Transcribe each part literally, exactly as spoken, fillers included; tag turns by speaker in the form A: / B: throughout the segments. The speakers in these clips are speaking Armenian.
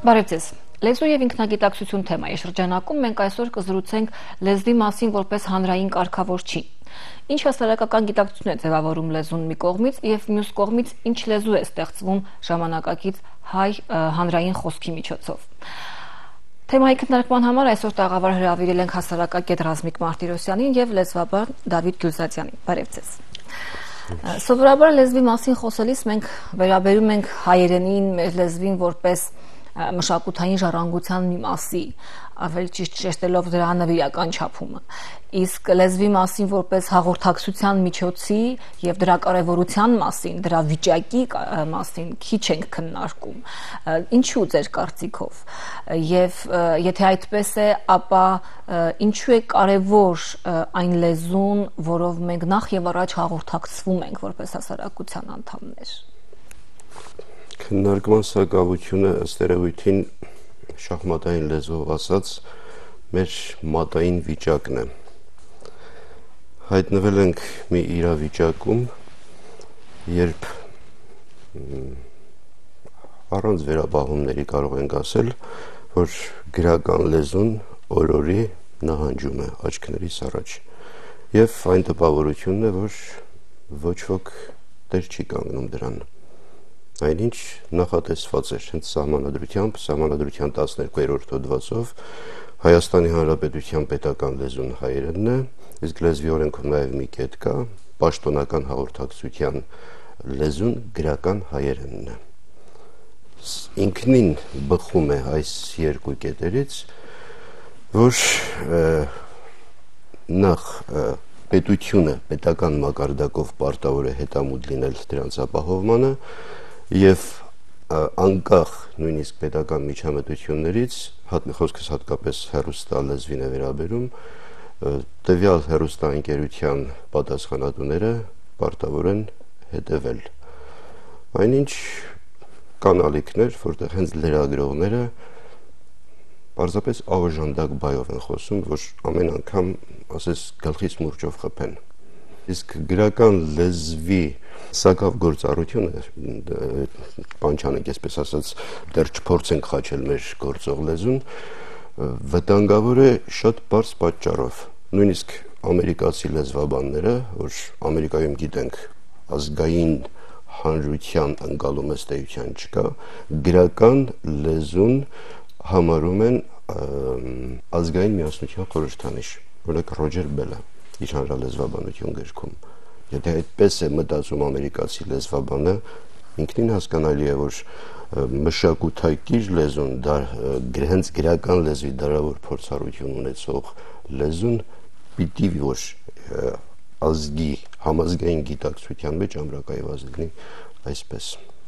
A: Բարև ձեզ։ Լեզու եւ ինքնագիտակցություն թեմայի շրջանակում մենք այսօր կզրուցենք լեզվի մասին որպես հանրային կարգավորչի։ Ինչ հասարակական գիտակցություն է ձևավորում լեզուն մի կողմից եւ մյուս կողմից ինչ լեզու է ստեղծվում ժամանակակից հայ հանրային խոսքի միջոցով։ Թեմայի քննարկման համար այսօր տաղավար հրավիրել ենք հասարակագետ Ռազմիկ Մարտիրոսյանին եւ լեզվաբան Դավիթ Գյուլզադյանին։ Բարև ձեզ։ Սովորաբար լեզվի մասին խոսելիս մենք վերաբերում ենք հայերենին, մեր լեզվին որպես մշակութային ժառանգության մի մասի, ավելի ճիշտ շեշտելով դրա նվիրական չափումը։ Իսկ լեզվի մասին որպես հաղորդակցության միջոցի եւ դրա կարեւորության մասին, դրա վիճակի մասին քիչ ենք քննարկում։ Ինչու ձեր կարծիքով։ Եվ եթե այդպես է, ապա ինչու է կարեւոր այն լեզուն, որով մենք նախ եւ առաջ հաղորդակցվում ենք որպես հասարակության անդամներ։
B: Քննարկման սակավությունը ըստ երևույթին շախմատային լեզվով ասած մեր մատային վիճակն է։ Հայտնվել ենք մի իրավիճակում, երբ առանց վերաբաղումների կարող ենք ասել, որ գրական լեզուն օր-օրի նահանջում է աչքներիս առաջ։ Եվ այն տպավորությունն է, որ ոչ ոք տեր չի կանգնում դրան։ Այնինչ նախատեսված էր հենց սահմանադրությամբ, սահմանադրության տասներկուերորդ հոդվածով Հայաստանի Հանրապետության պետական լեզուն հայերենն է, իսկ լեզվի օրենքում նաև մի կետ կա, պաշտոնական հաղորդակցության լեզուն գրական հայերենն է։ Ինքնին բխում է այս երկու կետերից, որ նախ պետությունը պետական մակարդակով պարտավոր է հետամուտ լինել դրանց ապահովմանը եւ անկախ նույնիսկ պետական միջամտություններից, խոսքս հատկապես հեռուստալեզվին է վերաբերում, տվյալ հեռուստաընկերության պատասխանատուները պարտավոր են հետևել։ Այնինչ կան ալիքներ, որտեղ հենց լրագրողները պարզապես ավժանդակ բայով են խոսում, որ ամեն անգամ, ասես, գլխից մուրճով խփեն։ Իսկ գրական լեզվի սակավ գործառությունը, բան չանենք, այսպես ասած, դեռ չփորձենք խաչել մեր գործող լեզուն, վտանգավոր է շատ պարզ պատճառով։ Նույնիսկ ամերիկացի լեզվաբանները, որ Ամերիկայում գիտենք ազգային հանրության ընկալում ըստ էության չկա, գրական լեզուն համարում են ազգային միասնության խորհրդանիշ, օրինակ Ռոջեր Բելը իր հանրալեզվաբանություն գրքում։ Եթե այդպես է մտածում ամերիկացի լեզվաբանը, ինքնին հասկանալի է, որ մշակութակիր լեզուն, հենց գրական լեզվի դարավոր փորձառություն ունեցող լեզուն պիտի որ ազգի համազգային գիտակցության մեջ ամրակայված լինի այսպես։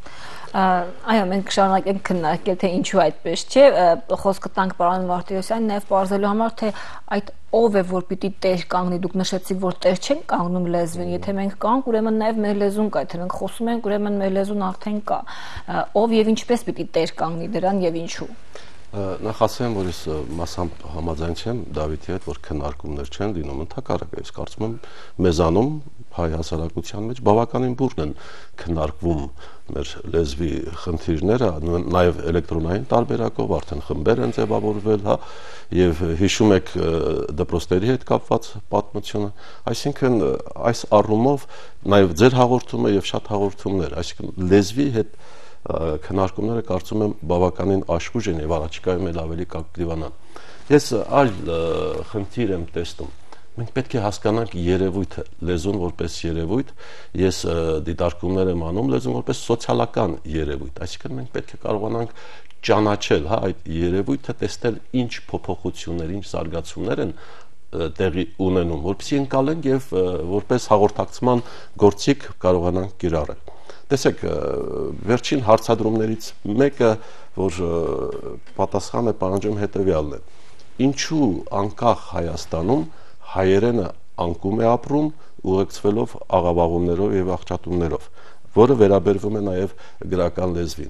A: Այո, մենք շարունակենք քննարկել, թե ինչու այդպես չէ, խոսքը տանք պարոն Մարտիրոսյանին նաև պարզելու համար, թե այդ ով է, որ պիտի տեր կանգնի, դուք նշեցիք, որ տեր չեն կանգնում լեզվին, եթե մենք կանք, ուրեմն նաև մեր լեզուն կա, եթե մենք խոսում ենք, ուրեմն մեր լեզուն արդեն կա, ով եւ ինչպես պիտի տեր կանգնի դրան եւ ինչու։
C: Նախ ասեմ, որ ես մասամբ համաձայն չեմ Դավիթի հետ, որ քննարկումներ չեն լինում, ընդհակառակը, ես կարծում եմ մեզանում հայ հասարակության մեջ բավականին բուրն են քննարկվում մեր լեզվի խնդիրները, նաև էլեկտրոնային տարբերակով արդեն խմբեր են ձևավորվել, հա, եւ հիշում եք դպրոցների հետ կապված պատմությունը, այսինքն այս առումով նաև ձեր հաղորդումը եւ շատ հաղորդումներ, այսինքն լեզվի հետ քննարկումները կարծում եմ բավականին աշխույժ են եւ առաջիկայում էլ ավելի կակտիվանան։ Ես այլ խնդիր եմ տեսնում։ Մենք պետք է հասկանանք երևույթը, լեզուն որպես երևույթ, ես դիտարկումներ եմ անում լեզուն որպես սոցիալական երևույթ, այսինքն մենք պետք է կարողանանք ճանաչել, հա, այդ երևույթը, տեսնել ինչ փոփոխություններ, ինչ զարգացումներ են տեղի ունենում, որպեսզի ընկալենք եւ որպես հաղորդակցման գործիք կարողանանք կիրառել։ Տեսեք, վերջին հարցադրումներից մեկը, որ պատասխան է պահանջում հետևյալն է. ինչու անկախ Հայաստանում հայերենը անկում է ապրում ուղեկցվելով աղավաղումներով եւ աղճատումներով, որը վերաբերվում է նաեւ գրական լեզվին։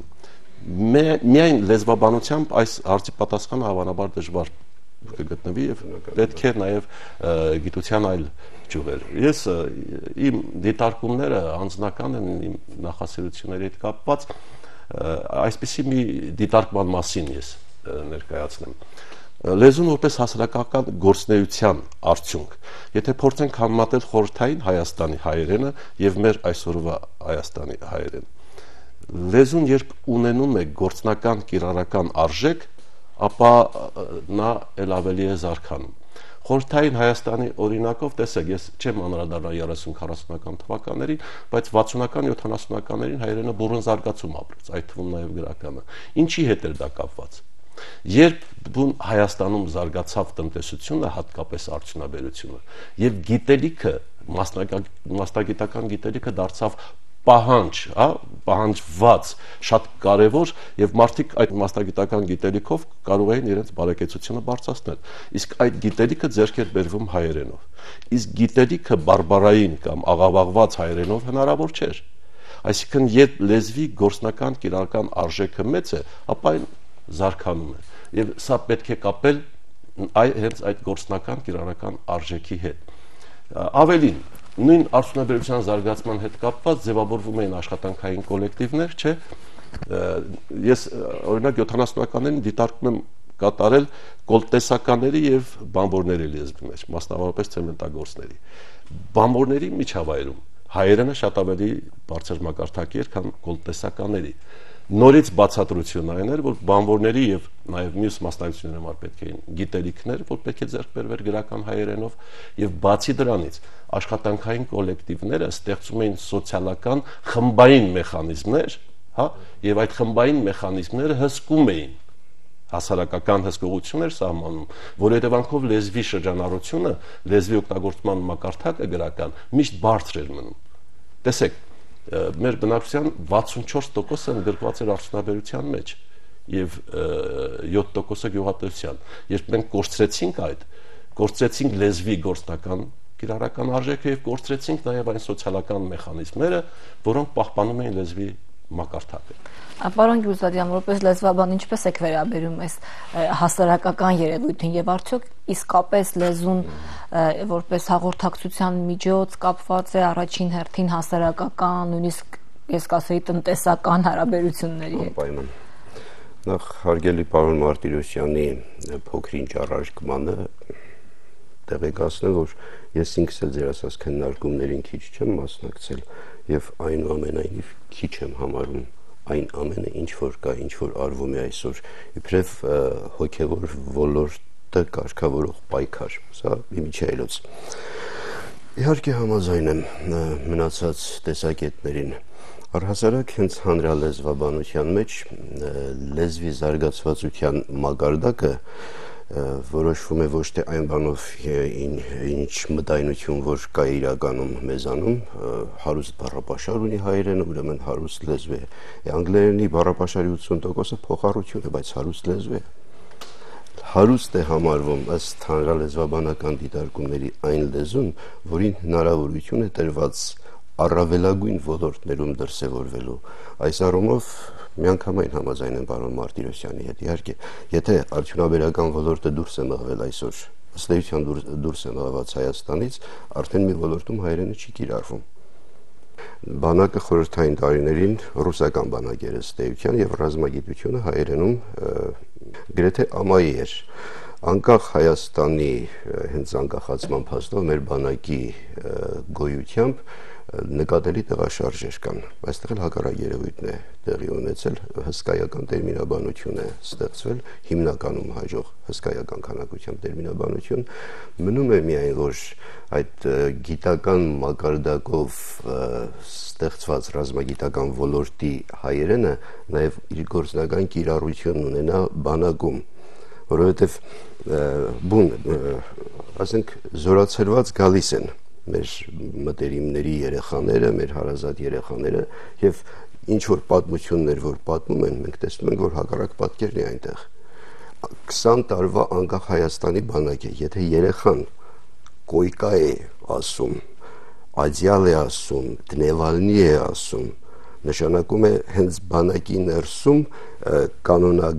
C: Միայն լեզվաբանությամբ այս հարցի պատասխանը հավանաբար դժվար կգտնվի եւ պետք է նաեւ գիտության այլ ճյուղեր։ Ես իմ դիտարկումները անձնական են, իմ նախասիրությունների հետ կապված, Այսպիսի մի դիտարկման մասին ես ներկայացնեմ։ Լեզուն որպես հասարակական գործնեության արդյունք։ Եթե փորձենք համեմատել խորհրդային Հայաստանի հայերենը եւ մեր այսօրվա Հայաստանի հայերենը, լեզուն երբ ունենում է գործնական կիրառական արժեք, ապա նա ել ավելի է զարգանում։ Խորհրդային Հայաստանի օրինակով տեսեք, ես չեմ անդրադառնա երեսուն-քառասունական թվականներին, բայց վաթսունական յոթանասունականներին հայերենը բուռն զարգացում ապրեց, այդ թվում նաև գրականը։ Ինչի հետ էր դա կապված։ Երբ բուն Հայաստանում զարգացավ տնտեսությունը, հատկապես արդյունաբերությունը, եւ գիտելիքը, մասնագիտական գիտելիքը դարձավ պահանջ, հա, պահանջված, շատ կարևոր եւ մարդիկ այդ մասնագիտական գիտելիքով կարող էին իրենց բարեկեցությունը բարձրացնել։ Իսկ այդ գիտելիքը ձեռք էր բերվում հայերենով։ Իսկ գիտելիքը բարբարային կամ աղավաղված հայերենով հնարավոր չէր։ Այսինքն, երբ լեզվի գործնական կիրառական արժեքը մեծ է, ապա այն զարգանում է։ Եվ սա պետք է կապել այ հենց այդ գործնական կիրառական արժեքի հետ։ Ավելին, նույն արդյունաբերության զարգացման հետ կապված ձևավորվում էին աշխատանքային կոլեկտիվներ, չէ՞։ Ես օրինակ յոթանասունականներին դիտարկում եմ կատարել կոլտեսականների եւ բանվորների լեզվի մեջ, մասնավորապես ցեմենտագործների։ Բանվորների միջավայրում հայերենը շատ ավելի բարձր մակարդակի էր, քան կոլտեսականների։ Նորից բացատրությունը այն էր, որ բանվորների եւ նաեւ մյուս մասնակիցների համար պետք էին գիտելիքներ, որ պետք է ձեռք բերվեր գրական հայերենով, եւ բացի դրանից աշխատանքային կոլեկտիվները ստեղծում էին սոցիալական խմբային մեխանիզմներ, հա, եւ այդ խմբային մեխանիզմները հսկում էին հասարակական հսկողություններ սահմանում, որ հետևանքով լեզվի շրջանառությունը, լեզվի օգտագործման մակարդակը գրական միշտ բարձր էր մնում։ Տեսեք, մեր բնակչության վաթսունչորս տոկոսը ընդգրկված էր արդյունաբերության մեջ եւ յոթ տոկոսը գյուղատնտեսության։ Երբ մենք կորցրեցինք այդ, կորցրեցինք լեզվի գործնական կիրառական արժեքը եւ կորցրեցինք նաեւ այն սոցիալական մեխանիզմները, որոնք պահպանում էին լեզվի մակարդակը։
A: Պարոն Գյուզադյան, որպես լեզվաբան, ինչպես եք վերաբերում այս հասարակական երևույթին եւ արդյոք իսկապես լեզուն որպես հաղորդակցության միջոց կապված է առաջին հերթին հասարակական, նույնիսկ ես կասեի տնտեսական հարաբերությունների հետ։
B: Անպայման։ Նախ հարգելի պարոն Մարտիրոսյանի փոքրինչ առարկմանը տեղեկացնեմ, որ ես ինքս էլ ձեր ասած քննարկումներին քիչ չեմ մասնակցել եւ այնուամենայնիվ քիչ եմ համարում այն ամենը, ինչ որ կա, ինչ որ արվում է այսօր, իբրև հոգեվոր ոլորտը կարգավորող պայքար, սա իմիջայլոց։ Իհարկե համաձայն եմ մնացած տեսակետներին։ Առհասարակ հենց հանրալեզվաբանության մեջ լեզվի զարգացվածության մակարդակը որոշվում է ոչ թե այն բանով, ինչ մտայնություն, որ կա իրականում մեզանում, հարուստ բառապաշար ունի հայերենը, ուրեմն հարուստ լեզվ է։ Անգլերենի բառապաշարի ութսուն տոկոսը փոխառություն է, բայց հարուստ լեզվ է։ Հարուստ է համարվում ըստ հանրալեզվաբանական դիտարկումների այն լեզուն, որին հնարավորություն է տրված առավելագույն ոլորտներում դրսևորվելու։ Այս առումով միանգամայն համաձայն եմ պարոն Մարտիրոսյանի հետ։ Իհարկե, եթե արդյունաբերական ոլորտը դուրս է մղվել այսօր, ըստ էության դուրս է մղված Հայաստանից, արդեն մի ոլորտում հայերենը չի կիրառվում։ Բանակը խորհրդային տարիներին ռուսական բանակ էր ըստ էության եւ ռազմագիտությունը հայերենում գրեթե ամայի էր։ Անկախ Հայաստանի հենց անկախացման փաստով մեր բանակի գոյությամբ նկատելի տեղաշարժեր կան։ Այստեղ էլ հակառակ երևույթն է տեղի ունեցել, հսկայական տերմինաբանություն է ստեղծվել, հիմնականում հաջող հսկայական քանակությամբ տերմինաբանություն, մնում է միայն, որ այդ գիտական մակարդակով ստեղծված ռազմագիտական ոլորտի հայերենը նաև իր գործնական կիրառություն ունենա բանակում, որովհետև բուն, ասենք, զորացրված գալիս են մեր մտերիմների երեխաները, մեր հարազատ երեխաները եւ ինչ որ պատմություններ որ պատմում են, մենք տեսնում ենք, որ հակառակ պատկերն է այնտեղ։ քսան տարվա անկախ Հայաստանի բանակ է, եթե երեխան կոյկա է ասում, ադյալ է ասում, դնևալնի է ասում, նշանակում է հենց բանակի ներսում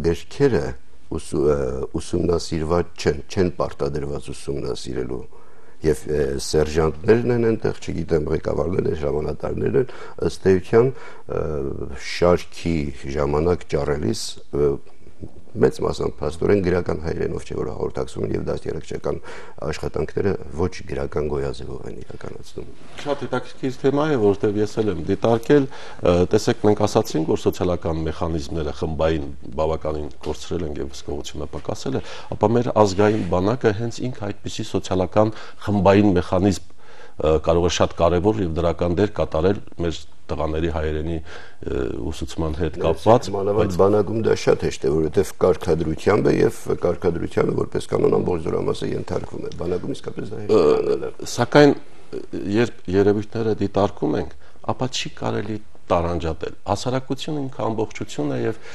B: կանոնագրքերը ուսումնասիրված չեն, չեն պարտադրված ուսումնասիրելու։ եւ սերժանտներն են այնտեղ, չգիտեմ, ղեկավարներն են, ժամանատարներն են, ըստ էության շարքի ժամանակ ճառելիս մեծ մասամբ փաստորեն գրական հայերենով չէ, որ հաղորդակցում են եւ դաստիարակչական աշխատանքները ոչ գրական գոյաձևով են իրականացնում։
C: Շատ հետաքրքիր թեմա է, որտեղ ես էլ եմ դիտարկել, տեսեք, մենք ասացինք, որ սոցիալական մեխանիզմները խմբային բավականին կորցրել են եւ հսկողությունը պակասել է, ապա մեր ազգային բանակը հենց ինքը այդպիսի սոցիալական խմբային մեխանիզմ կարող է շատ կարևոր եւ դրական դեր կատարել մեր տղաների հայերենի ուսուցման հետ կապված,
B: բայց բանակում դա շատ հեշտ է, որովհետև կարգադրությամբ է եւ կարգադրությանը որպես կանոն ամբողջ զորամասը ենթարկվում է։ Բանակում իսկապես դա հեշտ է։
C: Սակայն երբ երևույթները դիտարկում ենք, ապա չի կարելի տարանջատել։ Հասարակությունը ինքը ամբողջություն է եւ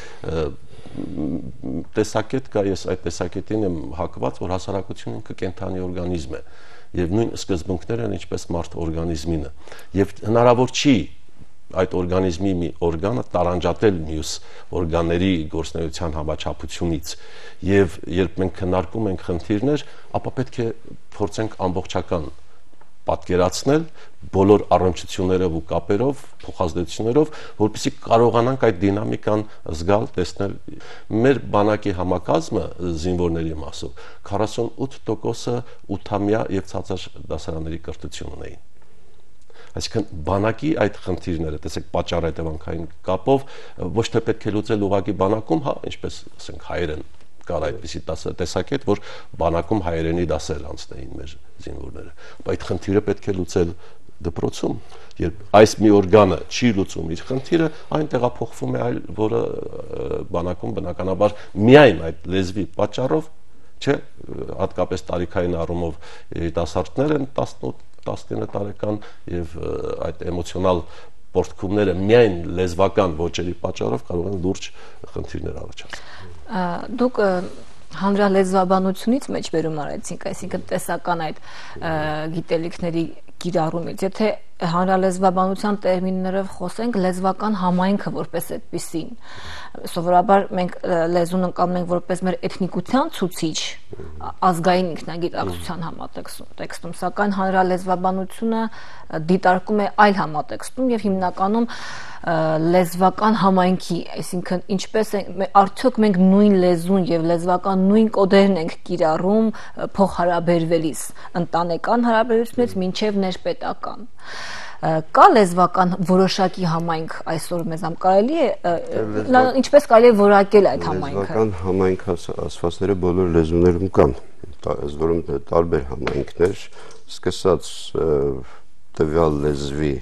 C: տեսակետ կա, ես այդ տեսակետին եմ հակված, որ հասարակությունը ինքը կենթանի օրգանիզմ է եւ նույն սկզբունքներն են ինչպես մարդ օրգանիզմինը եւ հնարավոր չի այդ օրգանիզմի մի օրգանը տարանջատել մյուս օրգանների գործնեության համաչափությունից եւ երբ մենք քննարկում ենք խնդիրներ, ապա պետք է փորձենք ամբողջական պատկերացնել բոլոր առնչություններով ու կապերով, փոխազդեցություններով, որպեսզի կարողանանք այդ դինամիկան զգալ, տեսնել։ Մեր բանակի համակազմը զինվորների մասով քառասունութ տոկոսը ութամյա եւ ցածր դասարանների կրթություն ունեին։ Այսինքն բանակի այդ խնդիրները, տեսեք, պատճառ-հետևանքային կապով ոչ թե պետք է լուծել ուղղակի բանակում, հա, ինչպես ասենք հայերեն կար այդպիսի տեսակետ, որ բանակում հայերենի դասեր անցնեին մեր զինվորները, բայց այդ խնդիրը պետք է լուծել դպրոցում, երբ այս մի օրգանը չի լուծում իր խնդիրը, այն տեղափոխվում է այլ, որը բանակում բնականաբար միայն այդ լեզվի պատճառով, չէ, հատկապես տարիքային առումով երիտասարդներ են տասնութ տասնինը տարեկան եւ այդ էմոցիոնալ պորտքումները միայն լեզվական ոճերի պատճառով կարող են լուրջ խնդիրներ առաջացնել։
A: Դուք հանրալեզվաբանությունից մեջբերում արեցինք, այսինքն տեսական այդ գիտելիքների կիրառումից, եթե հանրալեզվաբանության տերմիններով խոսենք, լեզվական համայնքը որպես այդպիսին, սովորաբար մենք լեզուն ընկալում ենք որպես մեր էթնիկության ցուցիչ, ազգային ինքնագիտակցության համատեքստում, սակայն հանրալեզվաբանությունը դիտարկում է այլ համատեքստում եւ հիմնականում լեզվական համայնքի, այսինքն ինչպես է, արդյոք մենք նույն լեզուն եւ լեզվական նույն կոդերն ենք կիրառում փոխհարաբերվելիս ընտանեկան հարաբերությունից մինչեւ ներպետական։ Կա լեզվական որոշակի համայնք այսօր մեզ համ կարելի է, ինչպես կարելի է որակել այդ համայնքը։
B: Լեզվական համայնք ասվածները բոլոր լեզուներում կան, որում տարբեր համայնքներ, սկսած տվյալ լեզվի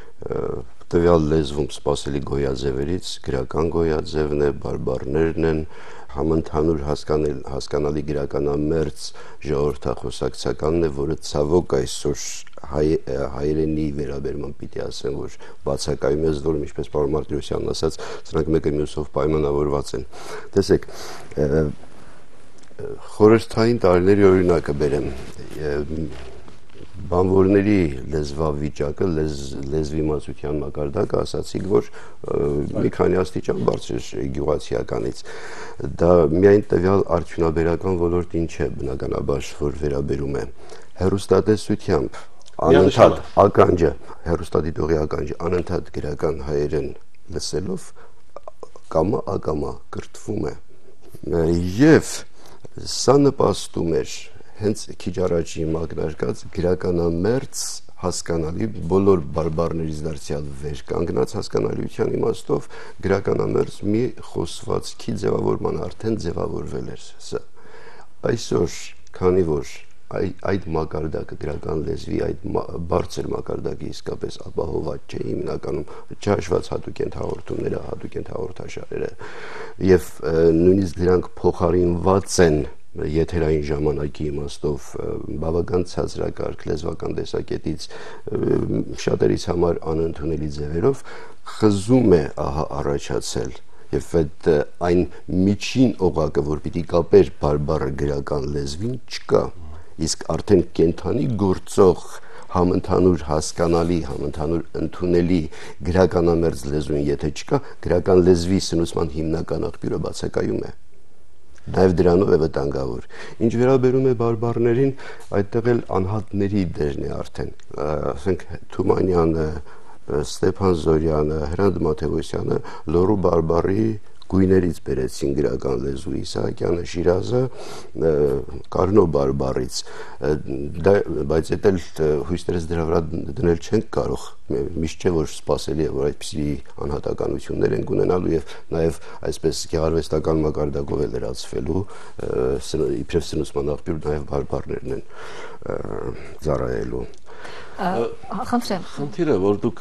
B: տվյալ լեզվում սպասելի գոյաձևերից, գրական գոյաձևն է, բարբառներն են, համընդհանուր հասկանալի գրականամերձ ժողովրդախոսակցականն է, որը ցավոք այսօր հայերենի վերաբերման պիտի ասեմ, որ բացակայում է զդորում, ինչպես պարոն Մարտիրոսյանն ասաց, սրանք մեկը մյուսով պայմանավորված են։ Տեսեք, խորհրդային տարիների օրինակը բերեմ, բանվորների լեզվավիճակը, լեզվի իմացության մակարդակը ասացիք, որ մի քանի աստիճան բարձր գյուղացիականից։ Դա միայն տվյալ արդյունաբերական ոլորտին չէ, բնականաբար, որ վերաբերում է հեռուստատեսությամբ անընդհատ ականջը, հեռուստադիտողի ականջը անընդհատ գրական հայերեն լսելով կամա ակամա կրթվում է։ Եվ սա նպաստում էր հենց քիչ առաջի մակնարկած գրականամերձ հասկանալի բոլոր բարբառներից դարձյալ վեր կանգնած հասկանալիության իմաստով գրականամերձ մի խոսվածքի ձևավորման արդեն ձևավորվել էր սա։ Այսօր, քանի որ այդ մակարդակը գրական լեզվի այդ բարձր մակարդակի իսկապես ապահոված չէ, հիմնականում չհաշված հատուկ հաղորդումները, հատուկ հաղորդաշարերը եւ նույնիսկ դրանք փոխարինված են եթերային ժամանակի իմաստով բավական ցածրակարգ լեզվական տեսակետից շատերիս համար անընդունելի ձևերով խզում է ահա առաջացել եւ այդ այն միջին օղակը, որ պիտի կապեր բարբառը գրական լեզվին, չկա, իսկ արդեն կենթանի գործող համընդհանուր հասկանալի, համընդհանուր ընդունելի գրականամերձ լեզուն եթե չկա, գրական լեզվի սնուցման հիմնական աղբյուրը բացակայում է։ Նաև դրանով է վտանգավոր։ Ինչ վերաբերում է բարբառներին, այդտեղ էլ անհատների դերն է արդեն, ասենք Թումանյանը, Ստեփան Զորյանը, Հրանտ Մաթեոսյանը լոռու բարբառի գույներից բերեցին գրական լեզու, Իսահակյանը Շիրազը Կարնո բարբառից, բայց էդ էլ հույսերս դրա վրա դնել չենք կարող, միշտ չէ որ սպասելի է որ այդպիսի անհատականություններ են ունենալու եւ նաեւ այսպես գեղարվեստական մակարդակով է լրացվելու իբրև սնուցման աղբյուր նաեւ բարբառներն են ծառայելու։
A: Խնդրեմ։
C: Խնդիրը որ դուք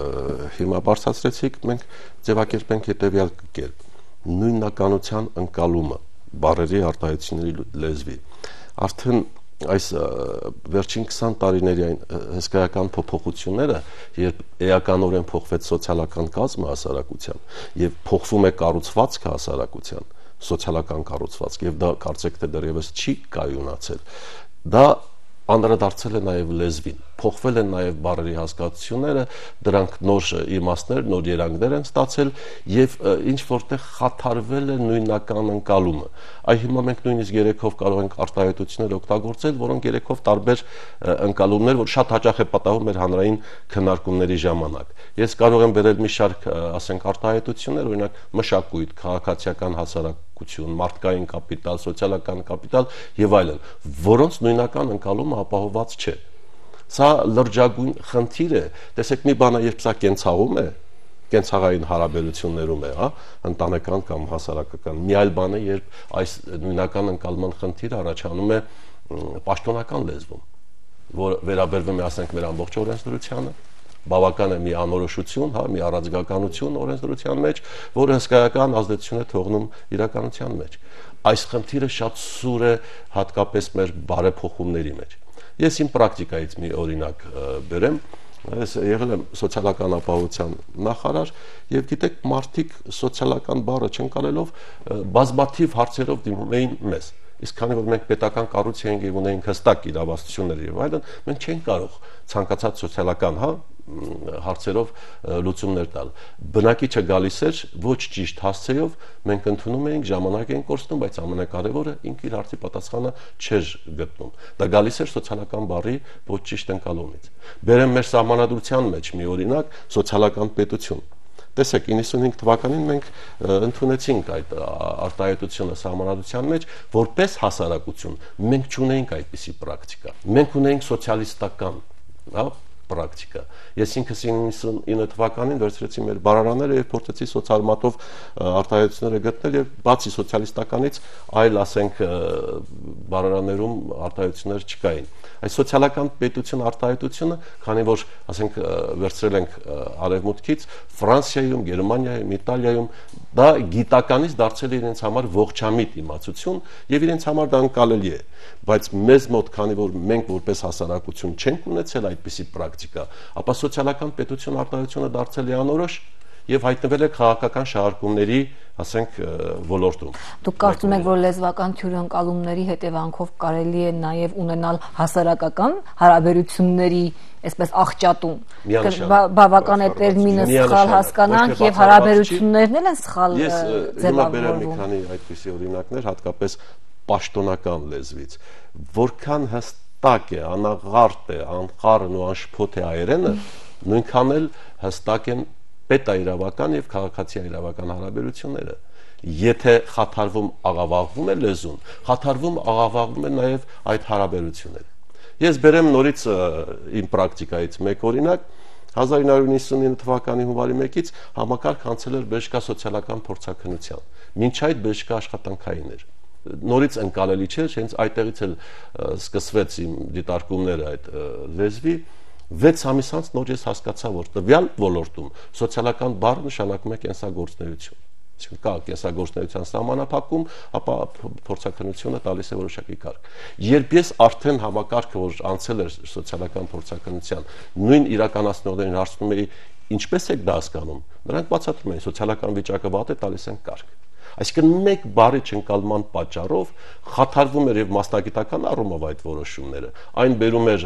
C: հիմա բարձրացրեցիք, մենք ձևակերպենք հետեւյալ կերպ. նույնականության ընկալումը բառերի արտահայտությունների լեզվի արդեն այս վերջին քսան տարիների այն հսկայական փոփոխությունները, երբ էականորեն փոխվեց սոցիալական կազմը հասարակության եւ փոխվում է կառուցվածքը հասարակության, սոցիալական կառուցվածք, եւ դա կարծեք թե դեռևս չի կայունացել, դա անդրադարձել է նաև լեզվին, փոխվել են նաև բառերի հասկացությունները, դրանք նոր իմաստներ, նոր երանգներ են ստացել եւ ինչ որտեղ խաթարվել է նույնական ընկալումը։ Այ հիմա մենք նույնիսկ երեքով կարող ենք արտահայտություններ օգտագործել, որոնք երեքով տարբեր ընկալումներ, որ շատ հաճախ է պատահում մեր հանրային քննարկումների ժամանակ։ Ես կարող եմ վերել մի շարք, ասենք, արտահայտություններ, օրինակ մշակույթ, քաղաքացիական հասարակություն, մարդկային կապիտալ, սոցիալական կապիտալ եւ այլն, որոնց նույնական ընկալումը ապահովված չէ։ Սա լրջագույն խնդիր է։ Տեսեք, մի բանը երբ սա կենցաղում է, կենցաղային հարաբերություններում է, հա, ընտանեկան կամ հասարակական։ Մի այլ բան է, երբ այս նույնական ընկալման խնդիրը առաջանում է պաշտոնական լեզվում, որ վերաբերվում է, ասենք, մեր ամբողջ օրենսդրությանը, բավական է մի անորոշություն, հա, մի առանձնականություն օրենսդրության մեջ, որը հսկայական ազդեցություն է թողնում իրականության մեջ։ Այս խնդիրը շատ սուր է հատկապես մեր բարեփոխումների մեջ։ Ես իմ պրակտիկայից մի օրինակ բերեմ, ես եղել եմ սոցիալական ապահովության նախարար եւ գիտեք, մարդիկ սոցիալական բառը չընկալելով բազմաթիվ հարցերով դիմում էին մեզ։ Իսկ քանի որ մենք պետական կառույց էինք եւ ունեինք հստակ իրավասություններ եւ այլն, մենք չենք կարող ցանկացած սոցիալական, հա, հարցերով լուծումներ տալ։ Բնակիչը գալիս էր ոչ ճիշտ հասցեով, մենք ընդունում էինք, ժամանակ էինք կորցնում, բայց ամենակարևորը ինքը իր հարցի պատասխանը չէր գտնում։ Դա գալիս էր սոցիալական բառի ոչ ճիշտ ընկալումից։ Բերեմ մեր սահմանադրության մեջ մի օրինակ՝ սոցիալական պետություն։ Տեսեք, իննսունհինգ թվականին մենք ընդունեցինք այդ արտահայտությունը սահմանադրության մեջ որպես հասարակություն։ Մենք չունեինք այդպիսի պրակտիկա։ Մենք ունեինք սոցիալիստական, հա, պրակտիկա։ Ես ինքս իննսունինը թվականին վերցրեցի մեր բարարանները եւ փորձեցի սոցիալմատով արտահայտությունները գտնել եւ բացի սոցիալիստականից այլ, ասենք, բարարաններում արտահայտություններ չկային։ Այս սոցիալական պետություն արտահայտությունը, քանի որ, ասենք, վերցրել ենք արևմուտքից, Ֆրանսիայում, Գերմանիայում, Իտալիայում, դա գիտականից դարձել է իրենց համար ողջամիտ իմացություն եւ իրենց համար դա ընկալելի է, բայց մեզ մոտ, քանի որ մենք որպես հասարակություն չենք ունեցել այդպիսի պրակտիկա, ապա սոցիալական պետություն արտահայտությունը դարձել է անորոշ եւ հայտնվել է քաղաքական շահարկումների, ասենք, ոլորտում։ Դուք
A: կարծում եք, որ լեզվական թյուրընկալումների հետևանքով կարելի է նաեւ ունենալ հասարակական հարաբերությունների, այսպես, աղճատում։ Բավական է տերմինը սխալ հասկանանք եւ հարաբերություններն էլ են սխալ ձևավորվում։ Ես հիմա բերեմ
C: մի քանի այդպիսի օրինակներ, հատկապես պաշտոնական լեզվից, որքան հստակ է, անաղարտ է, անխառն ու անշփոթ է այրենը, նույնքան էլ հստակ են պետաիրավական եւ քաղաքացիաիրավական հարաբերությունները։ Եթե խաթարվում աղավաղվում է լեզուն, խաթարվում աղավաղվում է նաեւ այդ հարաբերությունները։ Ես բերեմ նորից իմ պրակտիկայից մեկ օրինակ, հազար ինը հարյուր նվաթ թվականի հունվարի մեկից համակարգ անցել էր բժշկա սոցիալական փորձաքննության։ Մինչ այդ բժշկա աշխատանքային էր։ Նորից ընկալելի չէր, հենց այդտեղից էլ սկսվեց իմ դիտարկումները այդ լեզվի։ վեց ամիս անց նոր ես հասկացա, որ տվյալ ոլորտում սոցիալական բառը նշանակում է կենսագործունեություն։ Այսինքն կա կենսագործունեության սահմանափակում, ապա փորձաքննությունը տալիս է որոշակի կարգ։ Երբ ես արդեն համակարգը, որ անցել էր սոցիալական փորձաքննության, նույն իրականացնողներին հարցնում էի, ինչպես եք դա հասկանում, նրանք բացատրում էին, սոցիալական վիճակը վատ է, տալիս են կարգ։ Այսինքն մեկ բառի չընկալման պատճառով խաթարվում էր եւ մասնագիտական առումով այդ որոշումները։ Այն բերում էր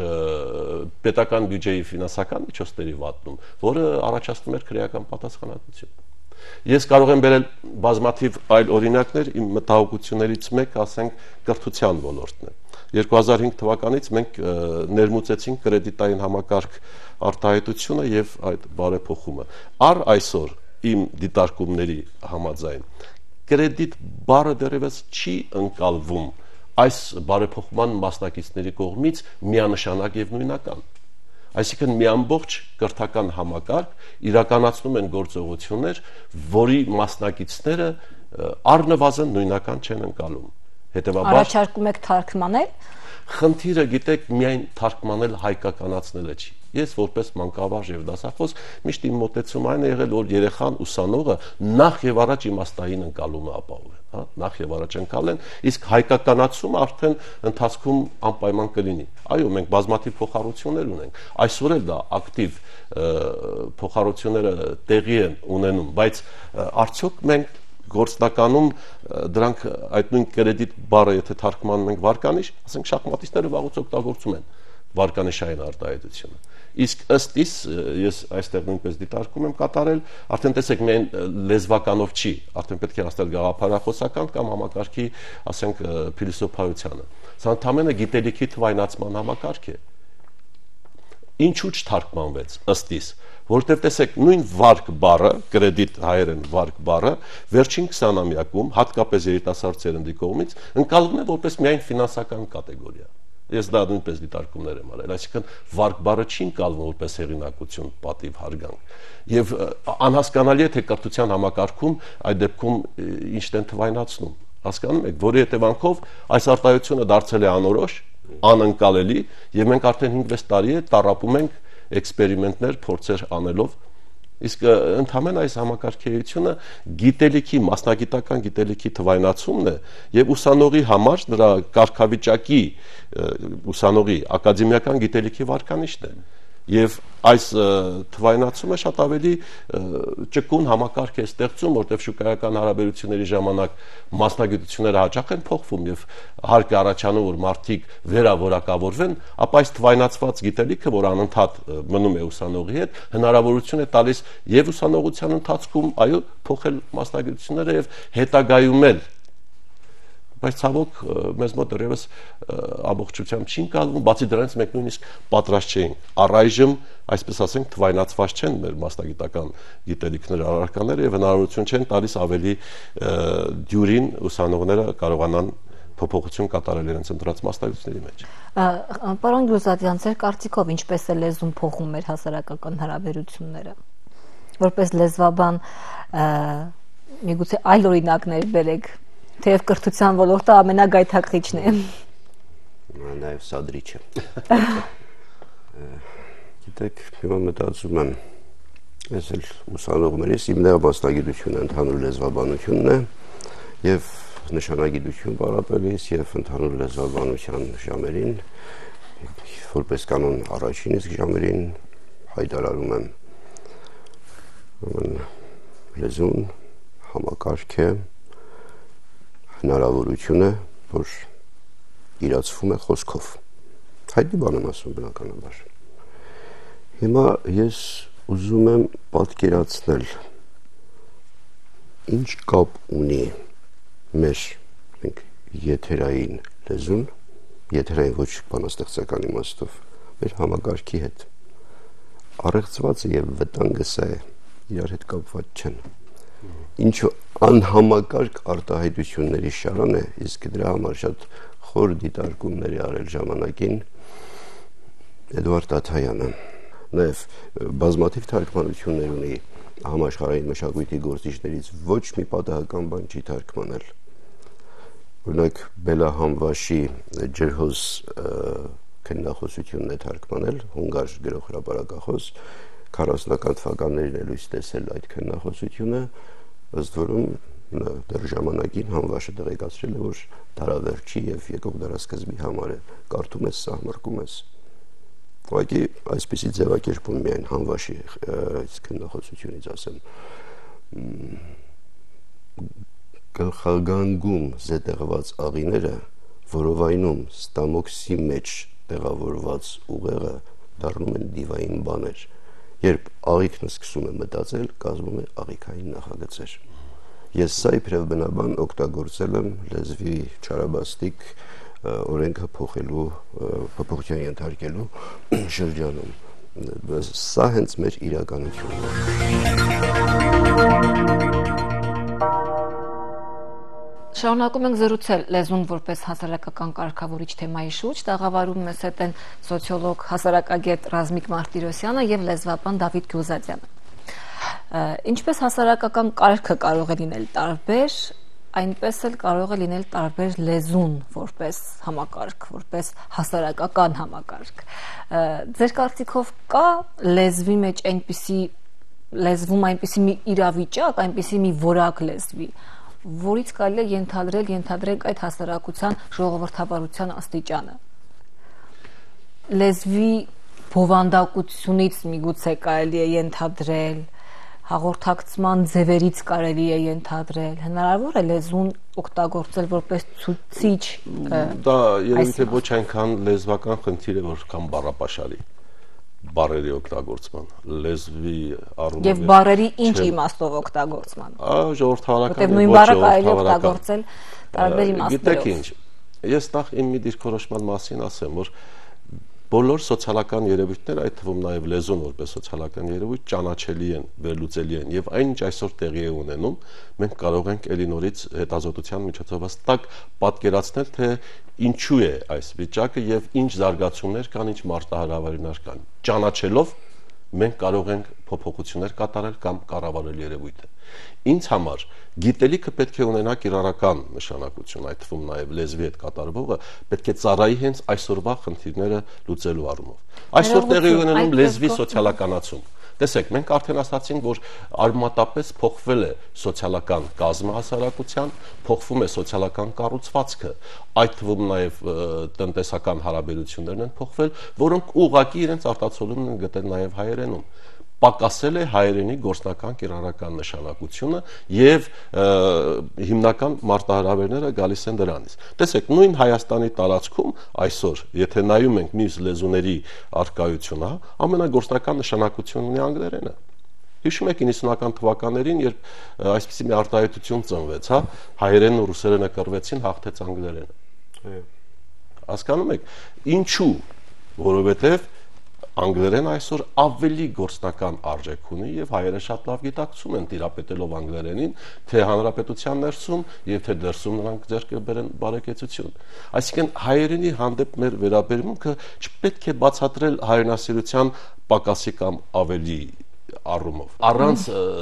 C: պետական բյուջեի ֆինանսական միջոցների վատնում, որը առաջացնում էր քրեական պատասխանատվություն։ Ես կարող եմ բերել բազմաթիվ այլ օրինակներ, իմ մտահոգություններից մեկը, ասենք, կրթության ոլորտն է։ երկու հազար հինգ թվականից մենք ներմուծեցինք կրեդիտային համակարգ արտահայտությունը եւ այդ բարեփոխումը։ Առ այսօր իմ դիտարկումների համաձայն կրեդիտ բառը դեռևս չի ընկալվում այս բարեփոխման մասնակիցների կողմից միանշանակ եւ նույնական։ Այսինքն մի ամբողջ կրթական համակարգ իրականացնում են գործողություններ, որի մասնակիցները առնվազն նույնական չեն ընկալում։ Հետևաբար
A: առաջարկում եք թարգմանել։
C: Խնդիրը գիտեք միայն թարգմանել հայկականացնելը չի։ Ես որպես մանկավարժ եւ դասախոս միշտ իմ մոտեցումը այն է եղել, որ երեխան ուսանողը նախ եւ առաջ իմաստային ընկալումը ապահովեն, հա, նախ եւ առաջ ընկալեն, իսկ հայկականացումը արդեն ընթացքում անպայման կլինի։ Այո, մենք բազմաթիվ փոխառություններ ունենք։ Այսօր էլ դա ակտիվ փոխառությունները տեղի են ունենում, բայց արդյոք մենք գործնականում դրանք այդ նույն կրեդիտ բառը եթե թարգմանում ենք վարկանիշ, ասենք շախմատիստները վաղուց օգտագործում են վարկանիշային արտահայտությունը։ Իսկ ըստ իս ես այստեղ նույնպես դիտարկում եմ կատարել, արդեն տեսեք միայն լեզվականով չի, արդեն պետք է ասել գաղափարախոսական կամ համակարգի, ասենք, փիլիսոփայությանը։ Սա ընդհանրապես գիտելիքի թվայնացման համակարգ է։ Ինչու չթարգմանվեց ըստ իս, որտեղ տեսեք նույն վարկ բառը, կրեդիտ հայերեն վարկ բառը, վերջին քսանամյակում, հատկապես երիտասարդ սերնդի կողմից, ընկալվում է որպես միայն ֆինանսական կատեգորիա։ Ես դա նույնպես դիտարկումներ եմ արել, այսինքն վարկ բառը չի ընկալվում որպես հեղինակություն, պատիվ, հարգանք։ Եվ անհասկանալի է թե կրթության համակարգում այդ դեպքում ինչն են թվայնացնում։ Հասկանում եք, որի հետևանքով այս արտահայտությունը դարձել է անորոշ, անընկալելի, եւ մենք արդեն հինգ-վեց տարի է տառապում ենք էքսպերիմենտներ, փորձեր անելով, իսկ ընդհանրապես այս համակարգեությունը գիտելիքի, մասնագիտական գիտելիքի թվայնացումն է եւ ուսանողի համար նրա կարգավիճակի ուսանողի ակադեմիական գիտելիքի վարկանիշն է եւ այս թվայնացումը շատ ավելի ճկուն համակարգ է ստեղծում, որտեղ շուկայական հարաբերությունների ժամանակ մասնագիտությունները հաճախ են փոխվում եւ հարկ է առաջանում, որ մարդիկ վերավորակավորվեն, ապա այս թվայնացված գիտելիքը, որ անընդհատ մնում է ուսանողի հետ, հնարավորություն է տալիս եւ ուսանողության ընթացքում, այո, փոխել մասնագիտությունները եւ հետագայում էլ բայց ցավոք մեզ մոտ դեռևս ամբողջությամբ չի ընկալվում, բացի դրանից մենք նույնիսկ պատրաստ չէինք։ Առայժմ, այսպես ասենք, թվայնացված չեն մեր մասնագիտական գիտելիքները, առարկաները եւ հնարավորություն չեն տալիս ավելի դյուրին ուսանողները կարողանան փոփոխություն կատարել իրենց ընտրած մասնագիտությունների մեջ։
A: Պարոն Գյուզադյան, ձեր կարծիքով ինչպես է լեզուն փոխում մեր հասարակական հարաբերությունները։ Որպես լեզվաբան, միգուցե այլ օրինակներ բերեք, թեև կրթության ոլորտը ամենագայթակղիչն է։
B: Նաև սադրիչը։ Գիտեք, հիմա մտածում եմ, ես էլ ուսանողներից իմ նեղ մասնագիտությունը ընդհանուր լեզվաբանությունն է եւ նշանագիտություն պարապելիս եւ ընդհանուր լեզվաբանության ժամերին, որպես կանոն առաջին իսկ ժամերին հայտարարում եմ լեզուն համակարգ է, հնարավորություն է, որ իրացվում է խոսքով։ Հայտնի բան եմ ասում բնականաբար։ Հիմա ես ուզում եմ պատկերացնել ինչ կապ ունի մեր մենք եթերային լեզուն, եթերային ոչ բանաստեղծական իմաստով, մեր համակարգի հետ։ Առեղծվածը եւ վտանգը սա է, իրար հետ կապված չեն։ Ինչու անհամակարգ արտահայտությունների շարան է, իսկ դրա համար շատ խոր դիտարկումների արել ժամանակին Էդվարդ Աթայանը, նաև բազմաթիվ թարգմանություններ ունի համաշխարհային մշակույթի գործիչներից ոչ մի պատահական բան չի թարգմանել։ Օրինակ Բելա Համվաշի ջրհոս քննախոսությունն է թարգմանել, հունգար գրող հրապարակախոս, քառասունական թվականներին է լույս տեսել այդ քննախոսությունը, ըստ որում դեռ ժամանակին Համվաշը տեղեկացրել է, որ դարավերջի եւ եկող դարասկզբի համար է, կարդում ես, սահմռկում ես։ Ուղղակի այսպիսի ձևակերպում միայն Համվաշի քննախոսությունից ասեմ, գլխագանգում զետեղված աղիները, որովայնում ստամոքսի մեջ տեղավորված ուղեղը դառնում են դիվային բաներ Երբ աղիքն սկսում է մտածել, կազմում է աղիքային նախագծեր։ Ես սա իբրև բնաբան օգտագործել եմ լեզվի չարաբաստիկ օրենքը փոխելու, փոփոխության ենթարկելու շրջանում։ Սա հենց մեր իրականությունն է։
A: Շարունակում ենք զրուցել լեզուն որպես հասարակական կարգավորիչ թեմայի շուրջ, տաղավարում մեզ հետ են սոցիոլոգ, հասարակագետ Ռազմիկ Մարտիրոսյանը եւ լեզվապան Դավիթ Գյուզադյանը։ Ինչպես հասարակական կարգը կարող է լինել տարբեր, այնպես էլ կարող է լինել տարբեր լեզուն որպես համակարգ, որպես հասարակական համակարգ։ Ձեր կարծիքով կա լեզվի մեջ այնպիսի լեզվում այնպիսի մի իրավիճակ, այնպիսի մի որակ լեզվի, որից կարելի է ենթադրել, ենթադրենք այդ հասարակության ժողովրդավարության աստիճանը։ Լեզվի բովանդակությունից միգուցե կարելի է ենթադրել, հաղորդակցման ձևերից կարելի է ենթադրել, հնարավոր է լեզուն օգտագործել որպես ցուցիչ։
C: Դա երևի թե ոչ այնքան լեզվական խնդիր է, որքան բառապաշարի, բառերի օգտագործման, լեզվի առումով
A: եւ բառերի ինչ իմաստով օգտագործման։
C: Ժողովրդավարական,
A: որտեղ նույն բառը կարելի է օգտագործել տարբեր իմաստներով։
C: Գիտեք ինչ, ես նախ իմ մի դիրքորոշման մասին ասեմ, որ բոլոր սոցիալական երևույթները, այդ թվում նաև լեզուն որպես սոցիալական երևույթ, ճանաչելի են, վերլուծելի են եւ այն ինչ այսօր տեղի է ունենում, մենք կարող ենք ելի նորից հետազոտության միջոցով հստակ պատկերացնել, թե ինչու է այս վիճակը եւ ինչ զարգացումներ կան, ինչ մարտահրավերներ կան։ Ճանաչելով մենք կարող ենք փոփոխություններ կատարել կամ կառավարել երևույթը։ Ինձ համար գիտելիքը պետք է ունենա կիրառական նշանակություն, այդ թվում նաև լեզվի հետ կատարվողը պետք է ծառայի հենց այսօրվա խնդիրները լուծելու առումով։ Այսօր տեղի ունենում լեզվի սոցիալականացում։ Տեսեք, մենք արդեն ասացինք, որ արմատապես փոխվել է սոցիալական կազմը հասարակության, փոխվում է սոցիալական կառուցվածքը, այդ թվում նաև տնտեսական հարաբերություններն են փոխվել, որոնք ուղղակի իրենց արտացոլումն են գտել նաև հայերենում։ Պակասել է հայերենի գործնական կիրառական նշանակությունը եւ հիմնական մարտահրավերները գալիս են դրանից։ Տեսեք, նույն Հայաստանի տարածքում այսօր, եթե նայում ենք մյուս լեզուների արկայությունը, ամենագործնական նշանակություն ունի անգլերենը։ Հիշում եք իննսունական թվականներին, երբ այսպիսի մի արտահայտություն ծնվեց, հա, հայերենն ու ռուսերենը կռվեցին, հաղթեց անգլերենը։ Հասկանում եք, ինչու՞, որովհետեւ անգլերեն այսօր ավելի գործնական արժեք ունի եւ հայերը շատ լավ գիտակցում են տիրապետելով անգլերենին, թե հանրապետության ներսում եւ թե դրսում նրանք ձեռք կբերեն բարեկեցություն։ Այսինքն հայերենի հանդեպ մեր վերաբերմունքը չպետք է բացատրել հայրենասիրության պակասի կամ ավելի առումով առանց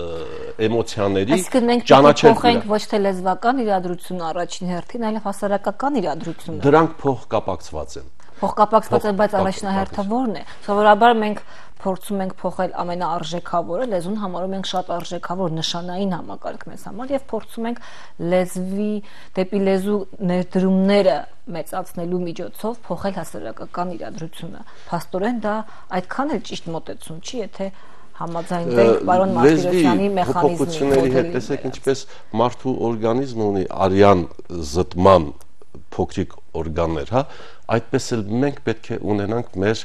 C: էմոցիաների
A: ճանաչել փոխենք ոչ թե լեզվական իրադրությունը առաջին հերթին, այլ հասարակական իրադրությունը։
C: Դրանք փոխկապակցված են։
A: Փոխկապակցված են, բայց առաջնահերթը ո՞րն է։ Սովորաբար մենք փորձում ենք փոխել ամենաարժեքավորը, լեզուն համարում ենք շատ արժեքավոր նշանային համակարգ մեզ համար եւ փորձում ենք լեզվի դեպի լեզու ներդրումները մեծացնելու միջոցով փոխել հասարակական իրադրությունը։ Փաստորեն դա այդքան էլ ճիշտ մոտեցում չի, եթե համաձայնվենք պարոն Մարտիրոսյանի մեխանիզմի
C: հետ, տեսեք ինչպես մարդու օրգանիզմը ունի արյան զտման փոքրիկ օրգաններ, հա, այդպես էլ մենք պետք է ունենանք մեր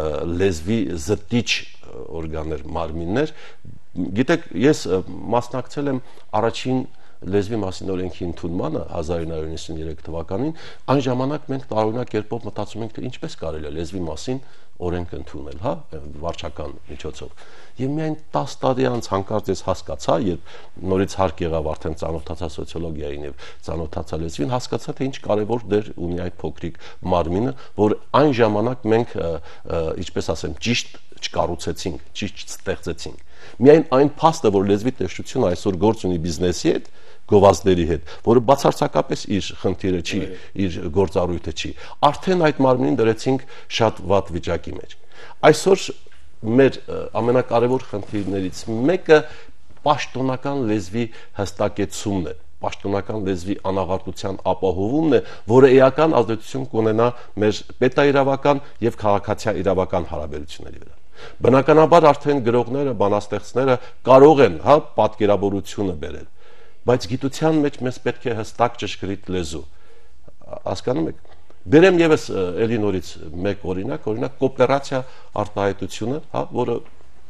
C: լեզվի զտիչ օրգաններ, մարմիններ։ Գիտեք, ես մասնակցել եմ առաջին լեզվի մասին օրենքի ընդունմանը հազար ինը հարյուր նվաթ թվականին, այն ժամանակ մենք տարօրինակ կերպով մտածում ենք, թե ինչպես կարելի է լեզվի մասին օրենք ընդունել, հա, վարչական միջոցով։ Եվ միայն տասը տարի անց հանկարծ ես հասկացա, երբ նորից հարկ եղավ արդեն ծանոթացա սոցիոլոգիային եւ ծանոթացա լեզվին, հասկացա, թե ինչ կարեւոր դեր ունի այդ փոքրիկ մարմինը, որ այն ժամանակ մենք, ինչպես ասեմ, ճիշտ չկառուցեցինք, ճիշտ չստեղծեցինք։ Միայն այն փաստը, որ լեզվի տեսչությունը այսօր գործ ունի բիզնեսի հետ, գովազդների հետ, որը բացարձակապես իր խնդիրը չի, իր գործառույթը չի, արդեն այդ մարմինին դրեցինք շատ վատ վիճակի մեջ։ Այսօր մեր ամենակարևոր խնդիրներից մեկը պաշտոնական լեզվի հստակեցումն է, պաշտոնական լեզվի անաղարտության ապահովումն է, որը էական ազդեցություն կունենա մեր պետաիրավական եւ քաղաքացիական իրավական հարաբերությունների վրա։ Բնականաբար արդեն գրողները, բանաստեղծները կարող են, հա, պատկերավորությունը բերել, բայց գիտության մեջ մեզ պետք է հստակ ճշգրիտ լեզու։ Հասկանում եք։ Բերեմ եւս էլի նորից մեկ օրինակ, օրինակ կոոպերացիա արտահայտությունը, հա, որը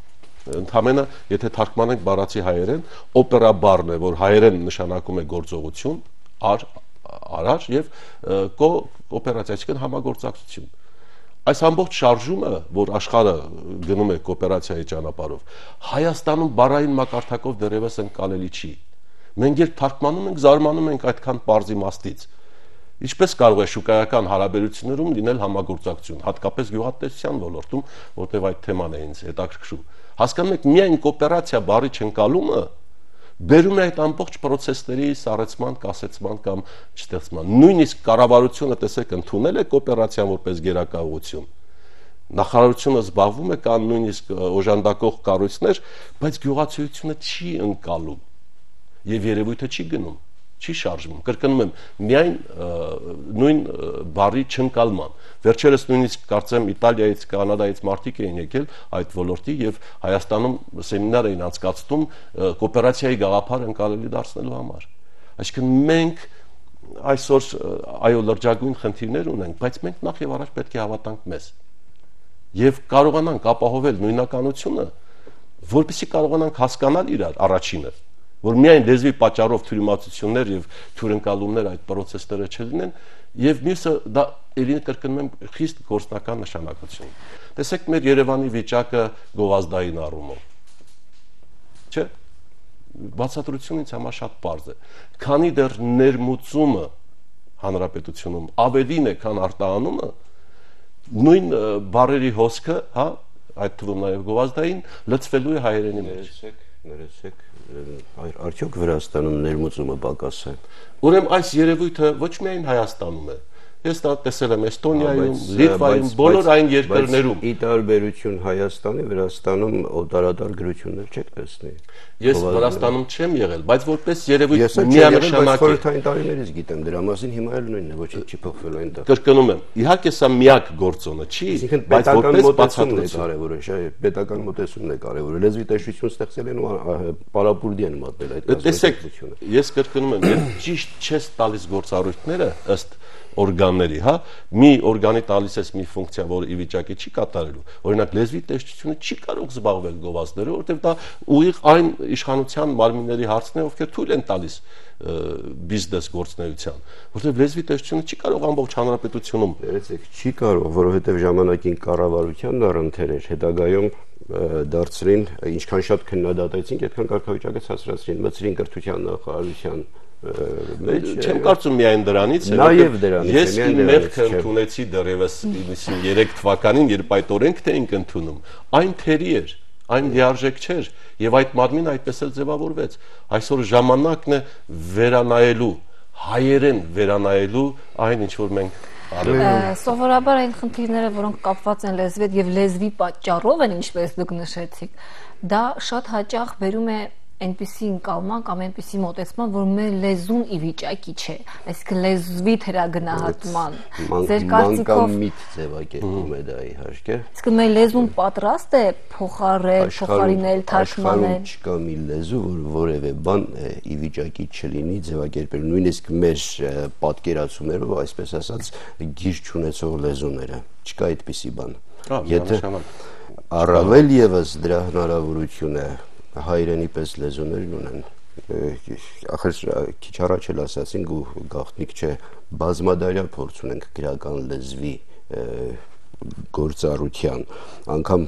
C: Ընդհանրապես, եթե թարգմանենք բառացի հայերեն, օպերա բառն է, որ հայերեն նշանակում է գործողություն, ար, արար եւ կո օպերացիա, այսինքն համագործակցություն։ Այս ամբողջ շարժումը, որ աշխարհը գնում է կոոպերացիայի ճանապարհով, Հայաստանում բառային մակարդակով դեռևս ընկալելի չի։ Մենք երբ թարգմանում ենք, զարմանում ենք այդքան պարզ իմաստից։ Ինչպես կարող է շուկայական հարաբերություններում լինել համագործակցություն, հատկապես գյուղատնտեսության ոլորտում, որտեղ այդ թեման է ինձ հետաքրքրում։ Հասկանում եք, միայն կոոպերացիա բառի չընկալումը բերում է այդ ամբողջ process-ների սառեցման, կասեցման կամ չստեղծման։ Նույնիսկ կառավարությունը, տեսեք, ընդունել է կոոպերացիան որպես գերակայություն։ Նախարարությունը զբաղվում է կան նույնիսկ օժանդակող կառույցներ, բայց գյուղացիությունը չի ընկալում եւ երևույթը չի գնում, չի շարժվում։ Կրկնում եմ, միայն նույն բառի չընկալման։ Վերջերս նույնիսկ կարծեմ Իտալիայից, Կանադայից մարդիկ էին եկել այդ ոլորտի եւ Հայաստանում սեմինար էին անցկացնում կոոպերացիայի գաղափար ընկալելի դարձնելու համար։ Այսինքն մենք այսօր այո լրջագույն խնդիրներ ունենք, բայց մենք նախ եւ առաջ պետք է հավատանք մեզ եւ կարողանանք ապահովել նույնականությունը, որպեսզի կարողանանք հասկանալ իրար առաջինը, որ միայն լեզվի պատճառով թյուրիմացություններ եւ թյուրընկալումներ այդ process-ները չլինեն, եւ մյուսը դա ելին կրկնում եմ խիստ գործնական նշանակություն։ Տեսեք մեր Երևանի վիճակը գովազդային առումով։ Չէ՞։ Բացատրությունը ինձ համար շատ պարզ է։ Քանի դեռ ներմուծումը հանրապետությունում ավելին է, քան արտահանումը, նույն բառերի հոսքը, հա, այդ թվում նաեւ գովազդային, լցվելու է հայերենի մեջ։
B: Ներեցեք, արդյոք Վրաստանում ներմուծումը պակաս է։
C: Ուրեմն այս երևույթը ոչ միայն Հայաստանում է։ Ես դա տեսել եմ Էստոնիայում, Լիտվայում, բոլոր այն երկրներում։
B: Ի տարբերություն Հայաստանի, Վրաստանում օտարադար գրություններ չեք տեսնի։
C: Ես Վրաստանում չեմ եղել, բայց որպես երևույթ միանշանակ է։
B: Խորհրդային տարիներից գիտեմ դրա մասին, հիմա էլ նույնն է, ոչինչ չի փոխվել այնտեղ։
C: Կրկնում եմ, իհարկե սա միակ գործոնը չի, բայց որպես բացատրություն
B: կարևոր է, չէ՞, պետական մոտեցումն է կարևորը։ Լեզվի տեսություն ստեղծել են ու պարապուրդի են մատնել այդ
C: կազմակերպությունը։ Տեսեք, ես կրկնում եմ, երբ ճիշտ չես տալիս գործառույթները ըստ օրգանների, հա, մի օրգանի տալիս ես մի ֆունկցիա, որը ի վիճակի չի կատարելու։ Օրինակ լեզվի տեսչությունը չի կարող զբաղվել գովազդներով, որովհետև դա ուղիղ այն իշխանության մարմինների հարցն է, ովքեր թույլ են տալիս բիզնես գործնեության, որովհետև լեզվի տեսչությունը չի կարող ամբողջ հանրապետությունում։
B: Երեցեք, չի կարող, որովհետև ժամանակին կառավարությանն առընթեր էր, հետագայում դարձրին, ինչքան շատ քննադատեցին, այդքան կարգավիճակը ցածրացրին, մտցրին կրթության նախարարության մեջ։
C: Չեմ կարծում միայն դրանից,
B: նաև դրանից։
C: Ես իմ մեղքը ընդունեցի դեռևս իննսուններեք թվականին, երբ այդ օրենքն էինք ընդունում, այն թերի էր, այն լիարժեք չէր, եւ այդ մարմինը այդպես էլ ձևավորվեց։ Այսօր ժամանակն է վերանայելու, հայերեն վերանայելու այն, ինչ որ մենք
A: Սովորաբար այն խնդիրները, որոնք կապված են լեզվի հետ եւ լեզվի պատճառով են, ինչպես դուք նշեցիք, դա շատ հաճախ բերում է այնպիսի ընկալման կամ այնպիսի մոտեցման, որ մեր լեզուն ի վիճակի չէ, այսինքն լեզվի թերագնահատման, ձեր կարծիքով
B: միտ ձևակերպում է դա իհարկե։
A: Իսկ մեր լեզուն պատրաստ է փոխարել, փոխարինել, թարգմանել։
B: Չկա մի լեզու, որ որևէ բան ի վիճակի չլինի ձևակերպել, նույնիսկ մեր պատկերացումներով, այսպես ասած, գիր չունեցող լեզուները, չկա այդպիսի բան։ Եթե առավել եւս դրա հնարավորությունը հայերենի պես լեզուներն ունեն, ախր քիչ առաջ էլ ասացինք ու գաղտնիք չէ, բազմադարյա փորձ ունենք գրական լեզվի գործառության, անգամ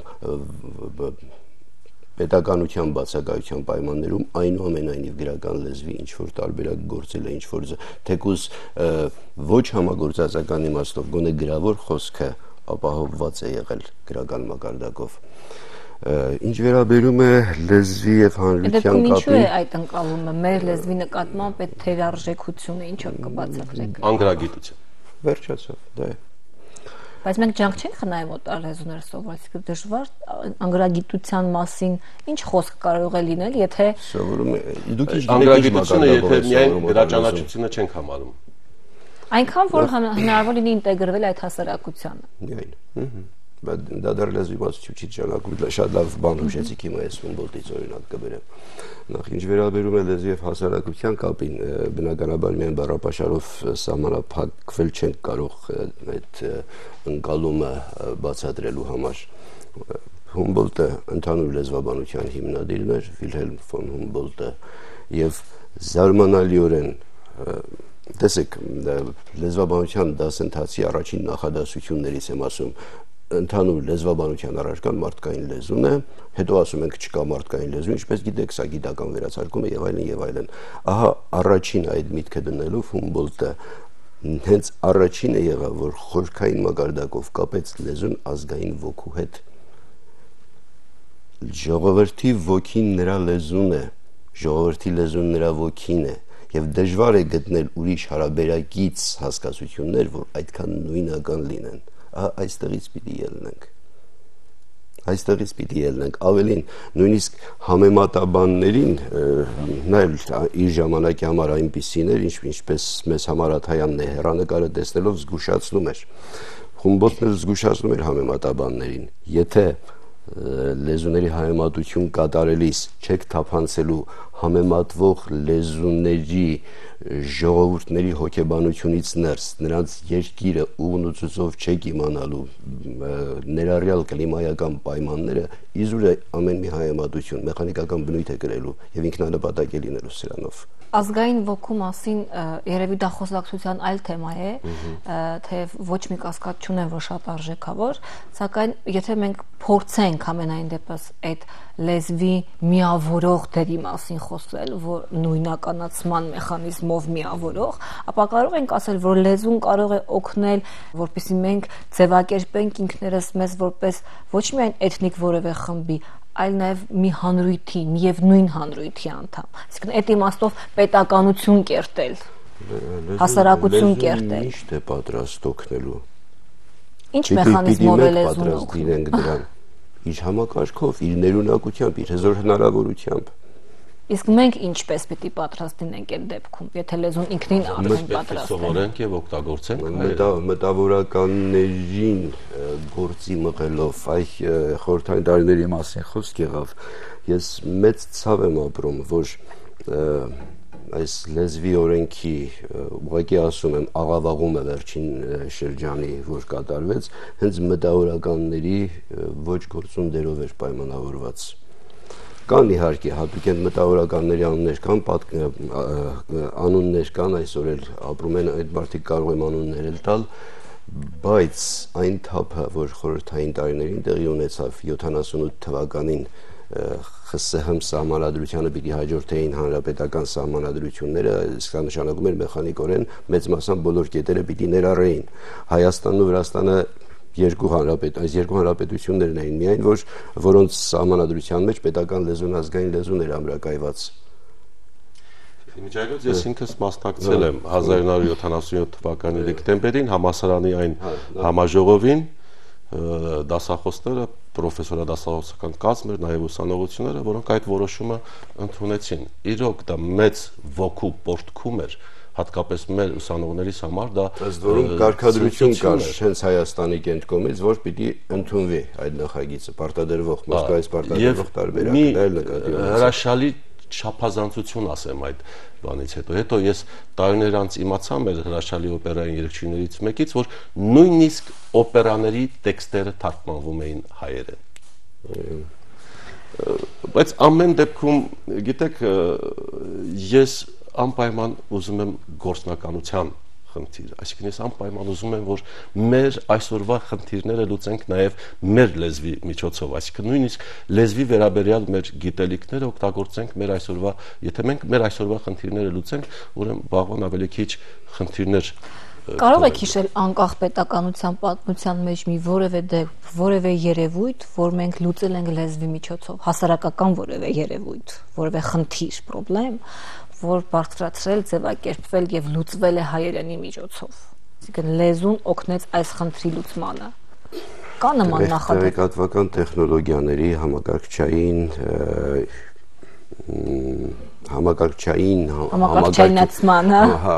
B: պետականության բացակայության պայմաններում այնուամենայնիվ գրական լեզվի ինչ որ տարբերակ գործել է, ինչ որ թեկուզ ոչ համագործածական իմաստով գոնե գրավոր խոսքը ապահովված է եղել գրական մակարդակով։ Ինչ վերաբերում է լեզվի եւ հանրության կապին,
A: ինչու է այդ ընկալումը մեր լեզվի նկատմամբ այդ թերարժեքությունը ինչով կբացատրեք։
C: Անգրագիտություն։
B: Վերջացավ, դա է։
A: Բայց մենք ջանք չենք խնայում օտար լեզուներ սովորել, դժվար անգրագիտության մասին ինչ խոսք կարող է լինել, եթե
B: սովորում է, դուք ինչ
C: անգրագիտությունը, եթե միայն գրաճանաչությունը չենք համարում։
A: Այնքան որ հնարավոր լինի ինտեգրվել այդ հասարակությանը։
B: Միայն։ Բայց դա դեռ լեզվի իմացություն չի ճանակում, շատ լավ բան հուշեցիք հիմա ես ումբոտից օրինակ կբերեմ։ Նախ ինչ վերաբերում է լեզվի եւ հասարակության կապին, բնականաբար միայն բառապաշարով սահմանափակվել չենք կարող այդ ընկալումը բացատրելու համար։ Հումբոլտը ընդհանուր լեզվաբանության հիմնադիրն էր, Վիլհելմ ֆոն Հումբոլտը, եւ զարմանալիորեն տեսեք լեզվաբանության դասընթացի առաջին նախադասություններից եմ ասում, ընդհանուր լեզվաբանության առարկան մարդկային լեզուն է, հետո ասում ենք չկա մարդկային լեզու, ինչպես գիտեք, սա գիտական վերացարկում է եւ այլն եւ այլն։ Ահա առաջին այդ միտքը դնելով Հումբոլտը հենց առաջինը եղավ, որ խորքային մակարդակով կապեց լեզուն ազգային ոգու հետ։ Ժողովրդի ոգին նրա լեզուն է, ժողովրդի լեզուն նրա ոգին է, եւ դժվար է գտնել ուրիշ հարաբերակից հասկացություններ, որ այդքան նույնական լինեն։ Այստեղից պիտի ելնենք։ Այստեղից պիտի ելնենք, ավելին, նույնիսկ համեմատաբաններին, նա էլ իր ժամանակի համար այնպիսին էր, ինչպես մեզ համար Աթայանն է հեռանկարը տեսնելով զգուշացնում էր։ Հումբոլտն էլ զգուշացնում էր համեմատաբաններին, եթե լեզուների համեմատություն կատարելիս չեք թափանցելու համեմատվող լեզուների ժողովուրդների հոգեբանությունից ներս, նրանց երկիրը ուղն ու ծուծով չեք իմանալու, ներառյալ կլիմայական պայմանները, իզուր է ամեն մի համեմատություն, մեխանիկական բնույթ է կրելու եւ ինքնանպատակ է լինելու սրանով։
A: Ազգային ոգու մասին երևի դա խոսակցության այլ թեմա է, թեև ոչ մի կասկած չունեմ, որ շատ արժեքավոր, սակայն եթե մենք փորձենք ամենայն դեպս այդ լեզվի միավորող դերի մասին խոսել, որ նույնականացման մեխանիզմով միավորող, ապա կարող ենք ասել, որ լեզուն կարող է օգնել, որպեսզի մենք ձևակերպենք ինքներս մեզ որպես ոչ միայն էթնիկ որևէ խմբի, այլ նաև մի հանրույթի, միևնույն հանրույթի անդամ։ Իսկ այդ իմաստով պետականություն կերտել, հասարակություն կերտել։
B: Միշտ է պատրաստ օգնելու։
A: Ինչ մեխանիզմով է լեզուն
B: օգնում։ Իր համակարգով, իր ներունակությամբ, իր հզոր հնարավորությամբ։
A: Իսկ մենք ինչպես պիտի պատրաստ լինենք այդ դեպքում, եթե լեզուն ինքնին արդեն պատրաստ է։
C: Սովորենք եւ օգտագործենք
B: մտավորականներին գործի մղելով, այ խորհրդային տարիների մասին խոսք եղավ։ Ես մեծ ցավ եմ ապրում, որ այս լեզվի օրենքի ուղղակի ասում եմ աղավաղումը վերջին շրջանի, որ կատարվեց, հենց մտավորականների ոչ գործուն դերով էր պայմանավորված։ Կան իհարկե հատուկ են մտավորականների անուններ կան, անուններ կան, այսօր էլ ապրում են այդ մարդիկ կարող եմ անուններ էլ տալ, բայց այն թափը, որ խորհրդային տարիներին տեղի ունեցավ յոթանասունութ թվականին ԽՍՀՄ սահմանադրությանը պիտի հաջորդեին հանրապետական սահմանադրությունները, սա նշանակում էր մեխանիկորեն մեծ մասամբ բոլոր կետերը պիտի ներառեին։ Հայաստանն ու Վրաստանը երկու հանրապետ, այս երկու հանրապետություններն էին միայն, որ որոնց սահմանադրության մեջ պետական լեզուն ազգային լեզուն էր ամրակայված։
C: Միջայլոց ես ինքս մասնակցել եմ հազար ինը հարյուր յոթանասունյոթ թվականի դեկտեմբերին համալսարանի այն համաժողովին, դասախոսները, պրոֆեսորադասախոսական կազմն էր, նաև ուսանողությունները, որոնք այդ որոշումը ընդունեցին։ Իրոք դա մեծ ոգու պորտքում էր, հատկապես մեր ուսանողներիս համար դա
B: ըստ որում կարգադրություն կար հենց Հայաստանի կենտրոնից, որ պիտի ընդունվի այդ նախագիծը, պարտադրվող Մոսկվայից պարտադրվող տարբերակն էլ նկատի ունեցել։
C: Հրաշալի չափազանցություն ասեմ այդ բանից հետո։ Հետո ես տարիներ անց իմացա մեր հրաշալի օպերային երգչիներից մեկից, որ նույնիսկ օպերաների տեքստերը թարգմանվում էին հայերեն։ Բայց ամեն դեպքում, գիտեք, ես անպայման ուզում եմ գործնականության խնդիր, այսինքն ես անպայման ուզում եմ, որ մեր այսօրվա խնդիրները լուծենք նաև մեր լեզվի միջոցով, այսինքն նույնիսկ լեզվի վերաբերյալ մեր գիտելիքները օգտագործենք մեր այսօրվա, եթե մենք մեր այսօրվա խնդիրները լուծենք, ուրեմն վաղվան ավելի քիչ խնդիրներ
A: Կարող եք հիշել անկախ պետականության պատմության մեջ մի որևէ դեպք, որևէ երևույթ, որ մենք լուծել ենք լեզվի միջոցով, հասարակական որևէ երևույթ, որևէ խնդիր, խնդրեմ, որ բարձրացրել, ձևակերպվել եւ լուծվել է հայերենի միջոցով։ Այսինքն լեզուն օգնեց այս խնդրի լուծմանը։ Կա նման նախադեպ։
B: Տեղեկատվական տեխնոլոգիաների համակարգչային համակարգչային
A: համակարգչայնացմանը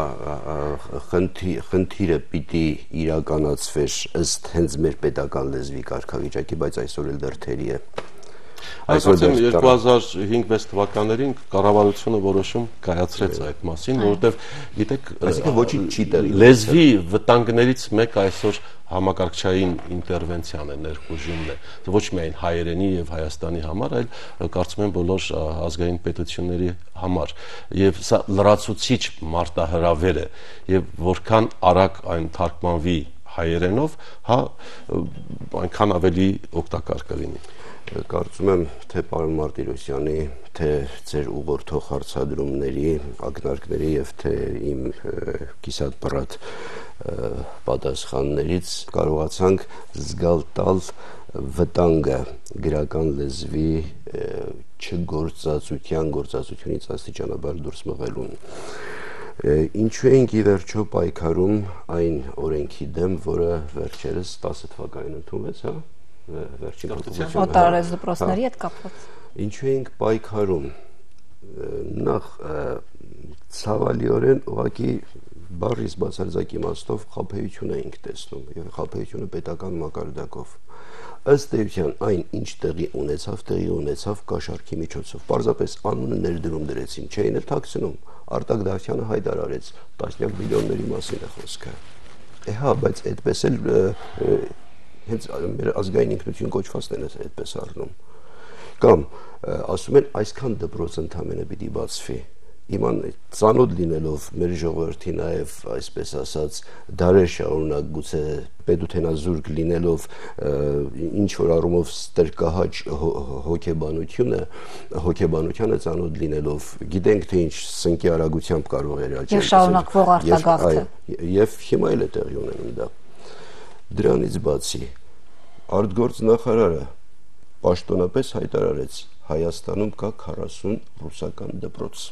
B: խնդիրը պիտի իրականացվեր ըստ հենց մեր պետական լեզվի կարգավիճակի, բայց այսօր էլ դեռ թերի է։
C: Այսինքն երկու հազար հինգ վեց թվականներին կառավարությունը որոշում կայացրեց այդ մասին, որովհետև գիտեք,
B: այսինքն ոչինչ չի տեղի
C: լեզվի վտանգներից մեկը այսօր համակարգչային ինտերվենցիան է, ներխուժումն է, ոչ միայն հայերենի եւ Հայաստանի համար, այլ կարծում եմ բոլոր ազգային պետությունների համար, եւ սա լրացուցիչ մարտահրավեր է, եւ որքան արագ այն թարգմանվի հայերենով, հա այնքան ավելի օգտակար կլինի։
B: Կարծում եմ, թե պարոն Մարտիրոսյանի, թե ձեր ուղղորդող հարցադրումների, ակնարկների եւ թե իմ կիսատ պռատ պատասխաններից կարողացանք զգալ տալ վտանգը գրական լեզվի չգործածության, գործածությունից աստիճանաբար դուրս մղելուն։ Ինչու ենք ի վերջո պայքարում այն օրենքի դեմ, որը վերջերս տասը թվականին ընդունվեց, հա?
A: Օտարալեզու դպրոցների հետ կապված։
B: Ինչու ենք պայքարում։ Նախ ցավալիորեն ուղղակի բառից բացարձակ իմաստով խաբեություն էինք տեսնում եւ խաբեությունը պետական մակարդակով։ Ըստ էության այն ինչ տեղի ունեցավ, տեղի ունեցավ կաշառքի միջոցով։ Պարզապես անունը ներդրում դրեցին, չէին էլ թաքցնում։ Արտակ Դավթյանը հայտարարեց տասնյակ միլիոնների մասին է խոսքը։ Հա, բայց այդպես էլ հենց մեր ազգային ինքնություն կոչվածն են այդպես առնում։ Կամ ասում են այսքան դպրոց ընդամենը պիտի բացվի։ Իման ծանոթ լինելով մեր ժողովրդի նաև այսպես ասած դարեր շարունակ գուցե պետութենազուրկ լինելով ինչ որ առումով ստրկահաճ հոգեբանությունը հոգեբանությանը ծանոթ լինելով գիտենք թե ինչ սնկի արագությամբ կարող է աճել
A: եւ շարունակվող արտագաղթը
B: եւ հիմա էլ է տեղի ունենում դա։ Դրանից բացի արտգործնախարարը պաշտոնապես հայտարարեց Հայաստանում կա քառասուն ռուսական դպրոց։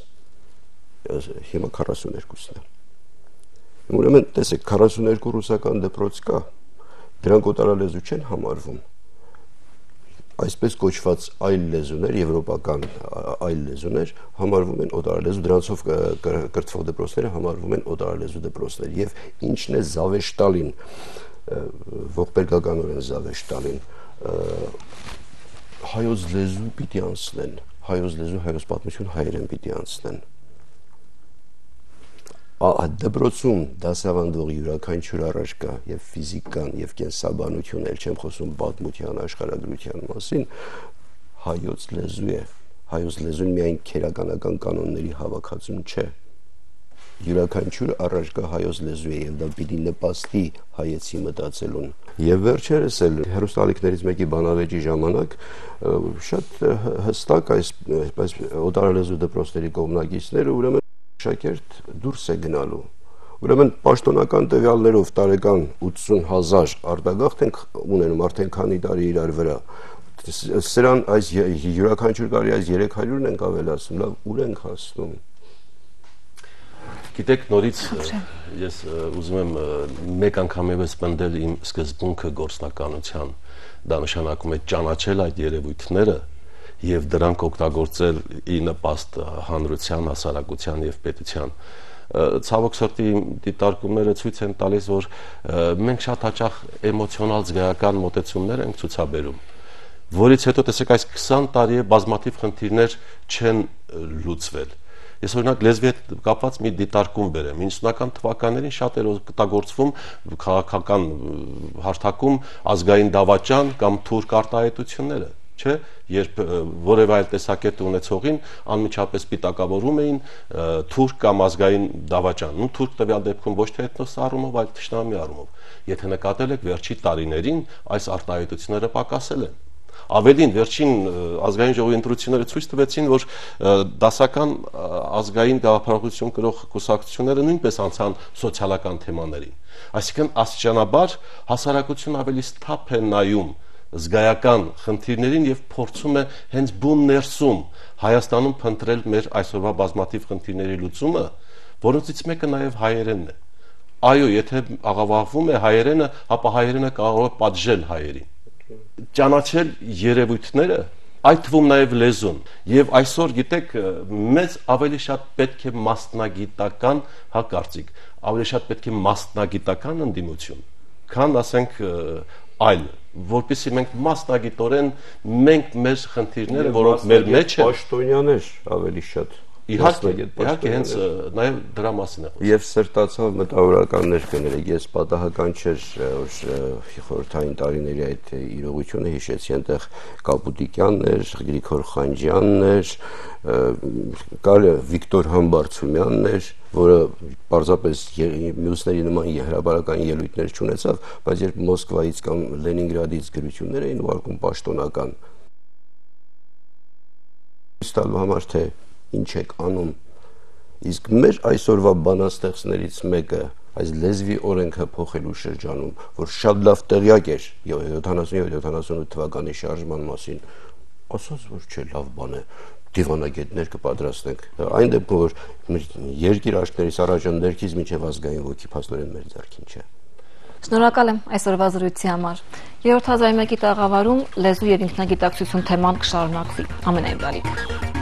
B: Հիմա քառասուներկուսն է։ Ուրեմն տեսեք քառասուներկու ռուսական դպրոց կա, դրանք օտարալեզու չեն համարվում։ Այսպես կոչված այլ լեզուներ, եվրոպական այլ լեզուներ համարվում են օտարալեզու, դրանցով կրթվող դպրոցները համարվում են օտարալեզու դպրոցներ։ Եվ ինչն է զավեշտալին, ողբերգականորեն զավեշտալին, հայոց լեզու պիտի անցնեն, հայոց լեզու, հայոց պատմություն հայերեն պիտի անցնեն։ Դպրոցում դասավանդող յուրաքանչյուր առարկա եւ ֆիզիկան եւ կենսաբանությունը, ել չեմ խոսում պատմության, աշխարհագրության մասին, հայոց լեզու է։ Հայոց լեզուն միայն քերականական կանոնների հավաքածուն չէ։ Յուրաքանչյուր առարկա հայոց լեզու է եւ դա պիտի նպաստի հայեցի մտածելուն։ Եվ վերջերս էլ հերոստալիքներից մեկի բանավեճի ժամանակ շատ հստակ այս օտարալեզու դպրոցների կողմնակիցները ուրեմն շակերտ դուրս է գնալու։ Ուրեմն պաշտոնական տվյալներով տարեկան ութսուն հազար արտագաղթ ենք ունենում արդեն քանի տարի իրար վրա։ Սրան այս յուրաքանչյուր տարի այս երեք հարյուրն ենք ավելացնում, լավ, ուր ենք հասնում։
C: Գիտեք, նորից ես ուզում եմ մեկ անգամ եւս պնդել իմ սկզբունքը գործնականության, դա նշանակում է ճանաչել այդ երևույթները եւ դրանք օգտագործել ի նպաստ հանրության, հասարակության եւ պետության։ Ցավոք սրտի դիտարկումները ցույց են տալիս, որ մենք շատ հաճախ էմոցիոնալ զգայական մոտեցումներ ենք ցուցաբերում, որից հետո տեսեք այս քսան տարի է բազմաթիվ խնդիրներ չեն լուծվել։ Ես օրինակ լեզվի հետ կապված մի դիտարկում բերեմ։ իննսունական թվականներին շատ էր օգտագործվում քաղաքական հարթակում ազգային դավաճան կամ թուրք արտահայտությունները, չէ՞, երբ որևէ այլ տեսակետ ունեցողին անմիջապես պիտակավորում էին թուրք կամ ազգային դավաճան։ Ու թուրք տվյալ դեպքում ոչ թե էթնոս առումով, այլ թշնամի առումով։ Եթե նկատել եք վերջի տարիներին այս արտահայտությունները պակասել են։ Ավելին, վերջին ազգային ժողովի ընտրությունները ցույց տվեցին, որ դասական ազգային գաղափարություն կրող կուսակցությունները նույնպես անցան սոցիալական թեմաներին։ Այսինքն աստիճանաբար հասարակությունը ավելի սթափ է նայում զգայական խնդիրներին եւ փորձում է հենց բուն ներսում Հայաստանում փնտրել մեր այսօրվա բազմաթիվ խնդիրների լուծումը, որոնցից մեկը նաեւ հայերենն է։ Այո, եթե աղավաղվում է հայերենը, ապա հայերենը կարող է պատժել հայերին։ Ճանաչել երևույթները, այդ թվում նաև լեզուն, եւ այսօր գիտեք, մեզ ավելի շատ պետք է մասնագիտական, հա կարծիք, ավելի շատ պետք է մասնագիտական ընդդիմություն, քան ասենք այլ որպեսզի մենք մասնագիտորեն մենք մեր խնդիրները, որոնք մեր մեջ են,
B: պաշտոնյաներ ավելի շատ
C: իհարկե, իհարկե հենց նաև դրա մասին է խոսքը։
B: Եվ սրտացավ մտավորականներ կներեք, ես պատահական չէր խորհրդային տարիների այդ իրողությունը հիշեցի, այնտեղ Կապուտիկյաններ, Գրիգոր Խանջյաններ, կարելի Վիկտոր Համբարձումյաններ, որը պարզապես մյուսների նման հրաբարական ելույթներ չունեցավ, բայց երբ Մոսկվայից կամ Լենինգրադից գրություններ էին ուղարկում պաշտոնական ստալու համար, թե ինչ եք անում, իսկ մեր այսօրվա բանաստեղծներից մեկը այս լեզվի օրենքը փոխելու շրջանում, որ շատ լավ տեղյակ էր յոթանասուն յոթանասունութ թվականի շարժման մասին, ասաց, որ չէ, լավ բան է, դիվանագետներ կպատրաստենք, այն դեպքում, որ երկիր աչքներից առաջ ներքից մինչև ազգային ոգի փաստորեն մեր ձեռքին չէ։
A: Շնորհակալ եմ այսօրվա զրույցի համար։ Երրորդ հազարամյակի տաղավարում լեզու եւ ինքնագիտակցություն թեման կշարունակվի ամենայն բարիք։